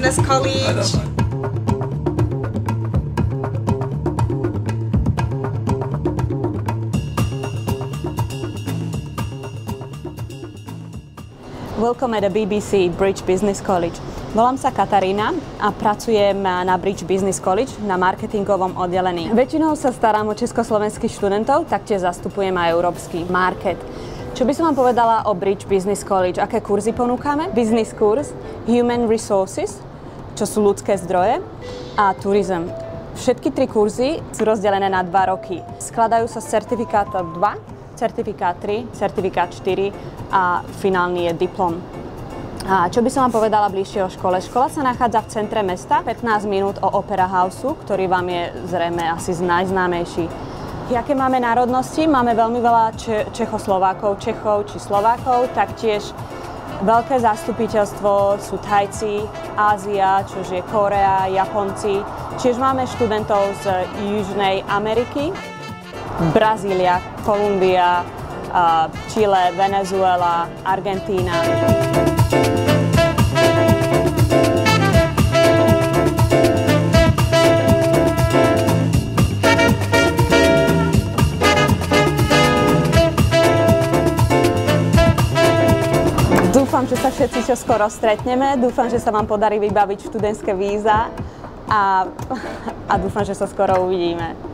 Business College. Welcome at the BBC Bridge Business College. Volám sa Katarína a pracujem na Bridge Business College na marketingovom oddelení. Väčšinou sa starám o československých študentov, taktiež zastupujem aj európsky market. Čo by som vám povedala o Bridge Business College? Aké kurzy ponúkame? Business kurz, Human Resources, čo sú ľudské zdroje, a Tourism. Všetky tri kurzy sú rozdelené na 2 roky. Skladajú sa z certifikáta 2, certifikát 3, certifikát 4 a finálny je diplom. A čo by som vám povedala bližšie o škole? Škola sa nachádza v centre mesta, 15 minút od Opera Houseu, ktorý vám je zrejme asi najznámejší. Jaké máme národnosti? Máme veľmi veľa Čechoslovákov, Čechov či Slovákov, taktiež veľké zastupiteľstvo sú Thajci, Ázia, čož je Korea, Japonci. Tiež máme študentov z Južnej Ameriky, Brazília, Kolumbia, Chile, Venezuela, Argentína. Dúfam, že sa všetci čoskoro stretneme, dúfam, že sa vám podarí vybaviť študentské víza a dúfam, že sa skoro uvidíme.